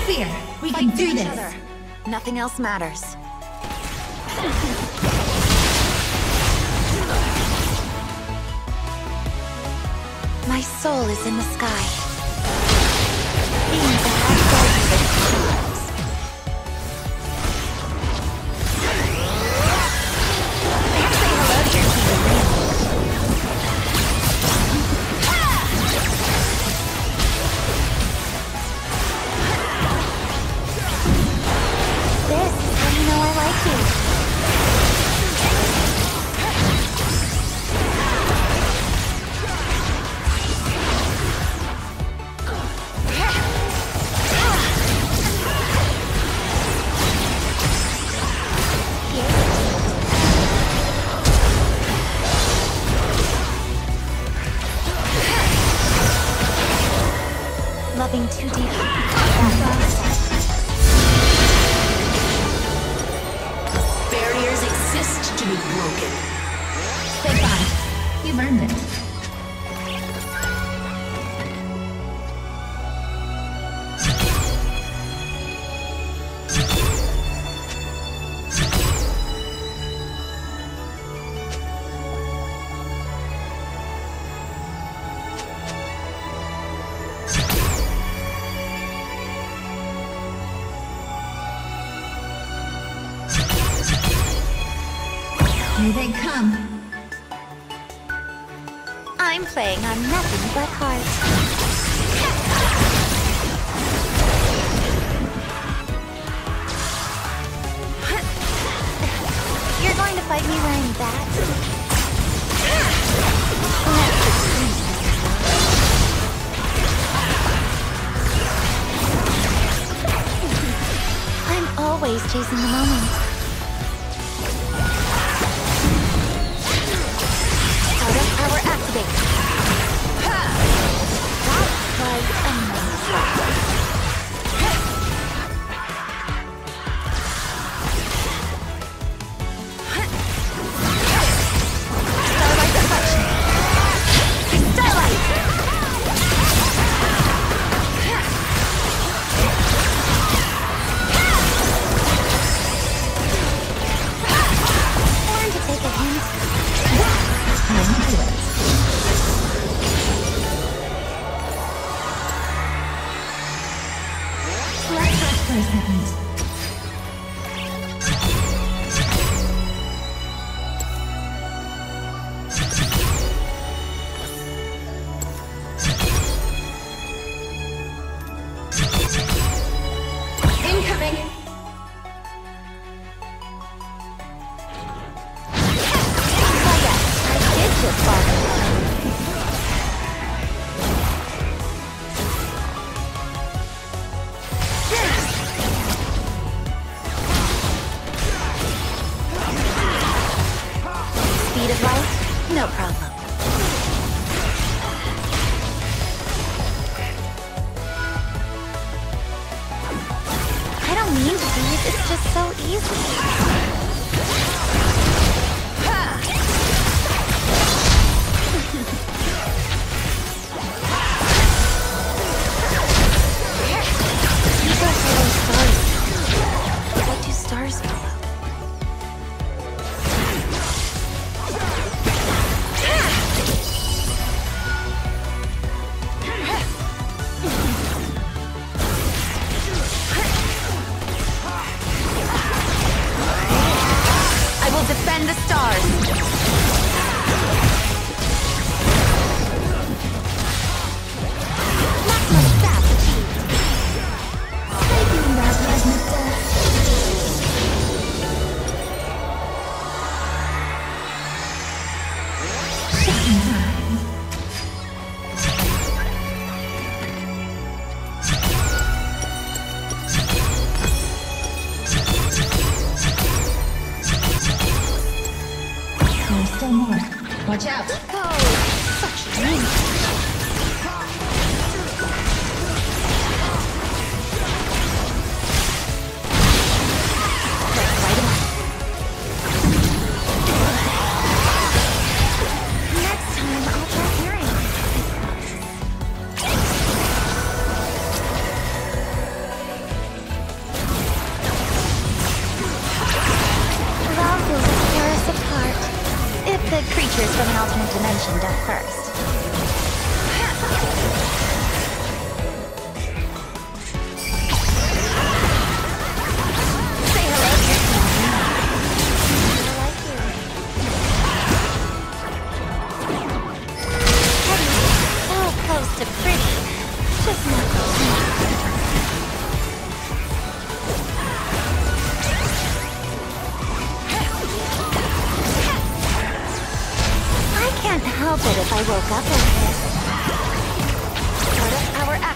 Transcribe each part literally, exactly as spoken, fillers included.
fear. We Fight can with do each this. other. Nothing else matters. My soul is in the sky. Being bad does this sometimes. Say hello to your team. This is how you know I like you. Loving too deeply. Barriers exist to be broken. Say bye. You've earned it. Here they come. I'm playing on nothing but heart. You're going to fight me wearing that? I'm always chasing the moment. Power activate. That was amazing. Starlight reflection. Starlight. Learn to take a hint. Time to do it. Let's rest for a second. Incoming! Oh yes, I did just fall in love. Speed of light? No problem. I don't mean to be, it's just so easy. These are hollow stars. What do stars follow?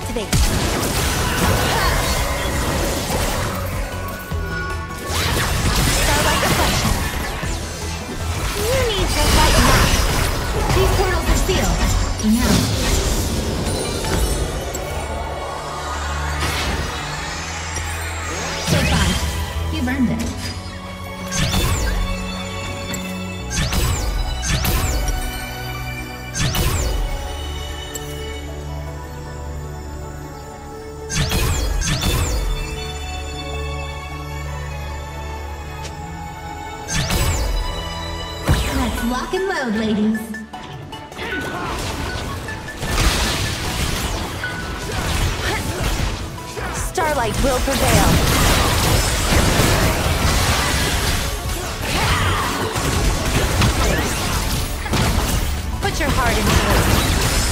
activate. Starlight reflection. You need to lighten up. These portals are sealed. Now. So far, you've earned it. Let's lock and load, ladies. Starlight will prevail. Put your heart into it.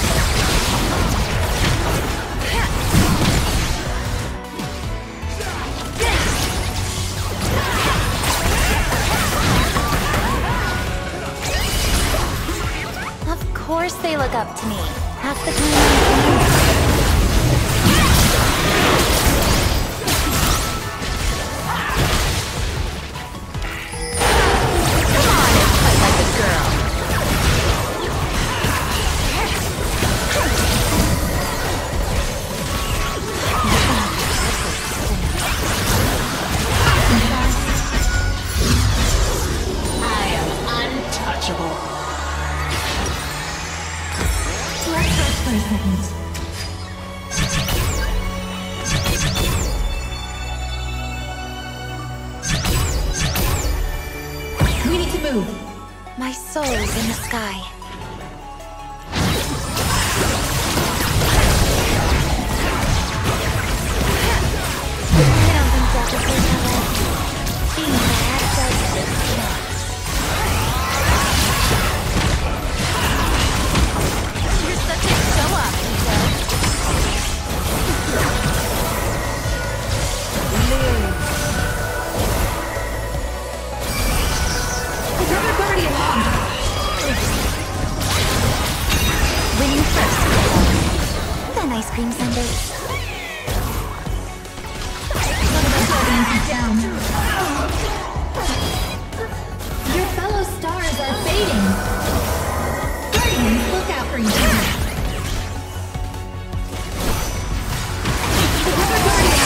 Of course they look up to me. Half the time. For a second. We need to move. My soul is in the sky. I don't think death is real. Being bad does this. You're such a show-off, Ito. Another guardian on. Winning first. Then ice cream sundaes. One of the guardians is down. Your fellow stars are fading. Guardians, look out for each other. Another guardian.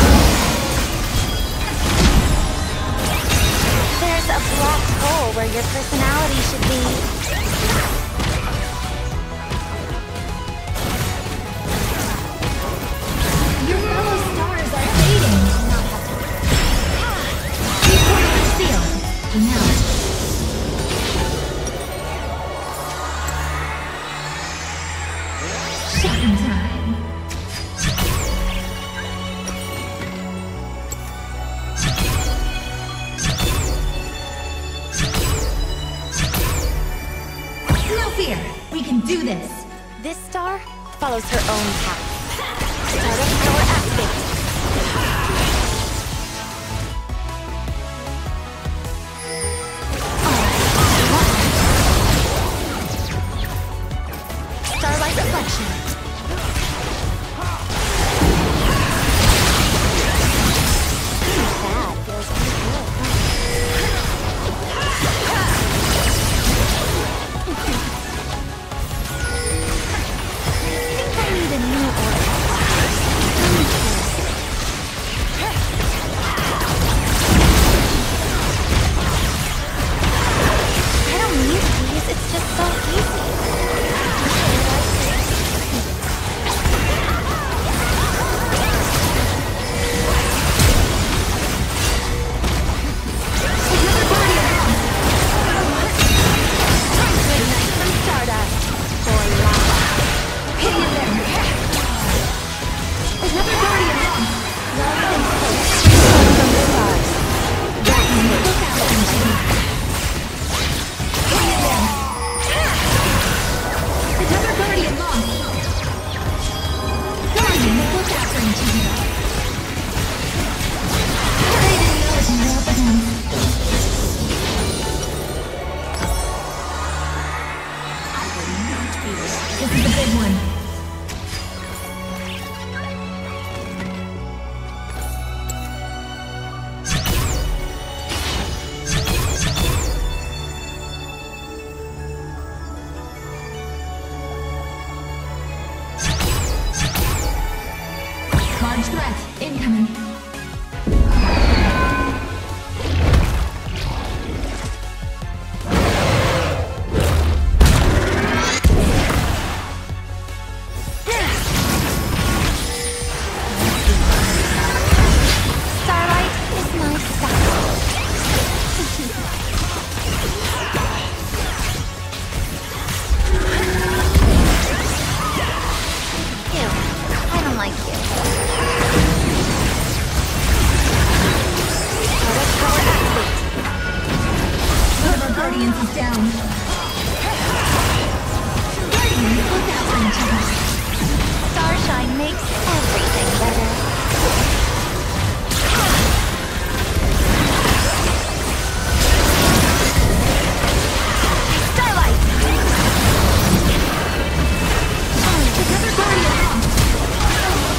There's a black hole where your personality should be. Your fellow stars are fading. These portals are sealed. Now. Shocking time. No fear. We can do this. This star follows her own path. Stardust power activated. Starlight reflection. That feels pretty good. I think I need a new order. I don't need these, it's just so easy. Midnight from Stardust. For life. Hit you there. Another guardian lost. Love and hope from the stars. Look out for each other. Hit you there. Another guardian lost. Guardians, look out for each other. They didn't know what you were up against. This is a big one. Large threat incoming. Starlight is my style. Ew, I don't like you. Product power activate. One of our guardians is down. Guardians, look out for each other. Starshine makes everything better. Starlight! Another guardian lost.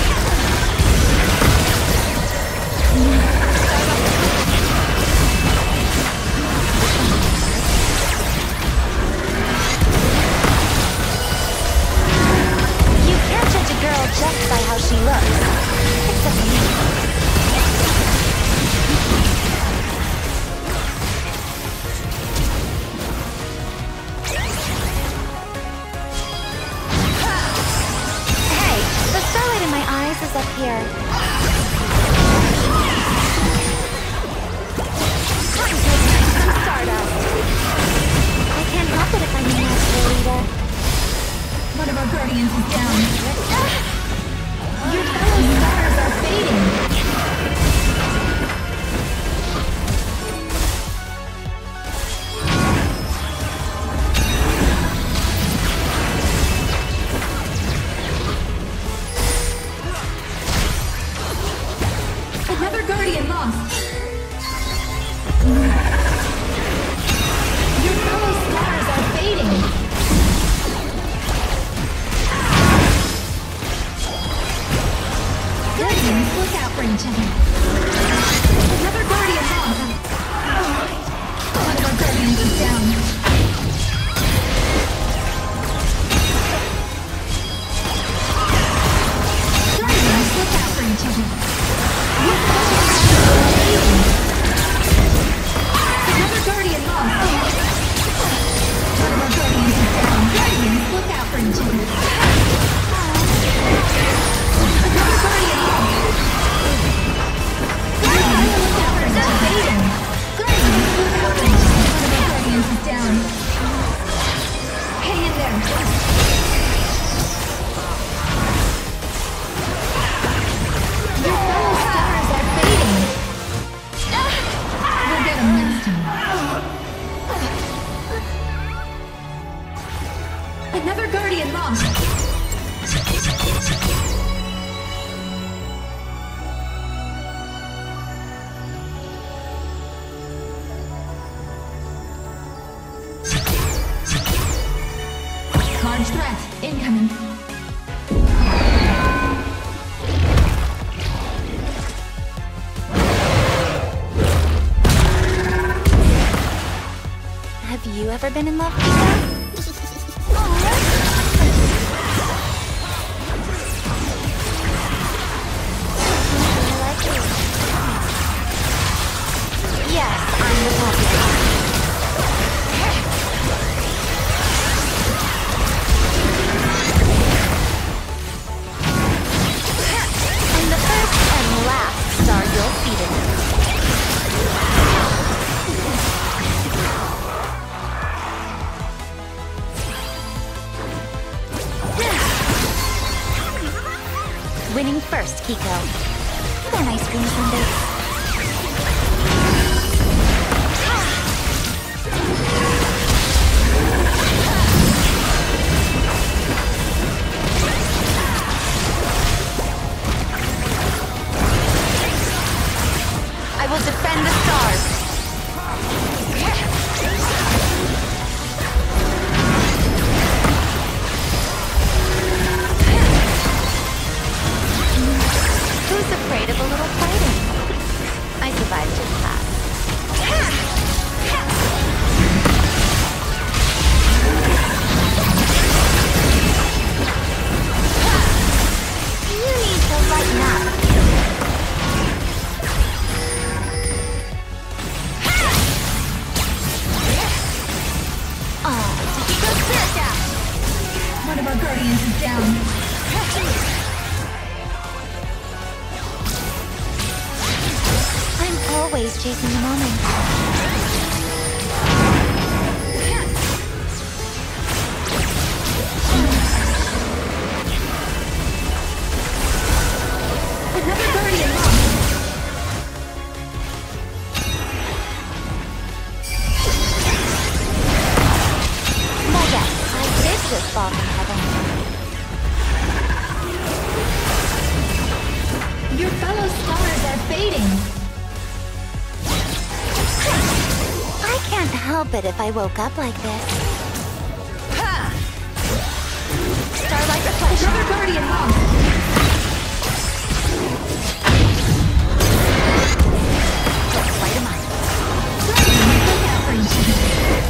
You can't judge a girl just by how she looks. Except for me. Hey, the starlight in my eyes is up here. Time to ignite some stardust. I can't help it if I'm a natural leader. One of our guardians is down. Your fellow stars are fading. Another guardian lost. Your fellow stars are fading. Guardians, look out for each other. Another guardian lost. One of our guardians is down. Guardians, look out for each other. Your fellow stars are fading. Another guardian lost. One of our guardians is down. Guardians, look out for each other. Another guardian lost. Guardians, look out for each other. Fading. Guardians, look out for each other. One of our guardians is down. Hang in there. Your fellow stars are fading. We'll get 'em next time. Another guardian lost. Large threat incoming. Have you ever been in love, Pika? Yes, I'm the popular. I'm the first and last star you'll see tonight. Winning first, Kiko. Come on, ice cream sundae. I will defend the stars. Who's afraid of a little fighting? of our guardians is down. I'm always chasing the moment. Another guardian lost. My guess, I did just fall from heaven. Your fellow stars are fading. I can't help it if I woke up like this. Ha! Starlight reflection. Another guardian lost. Just right of mine. Guardians, look out for each other.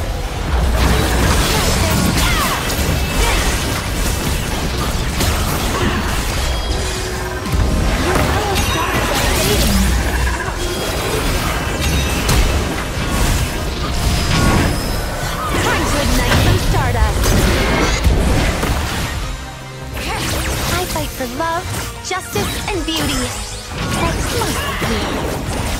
Your fellow stars are fading. Time to ignite some stardust. I fight for love, justice, and beauty. That's mostly you.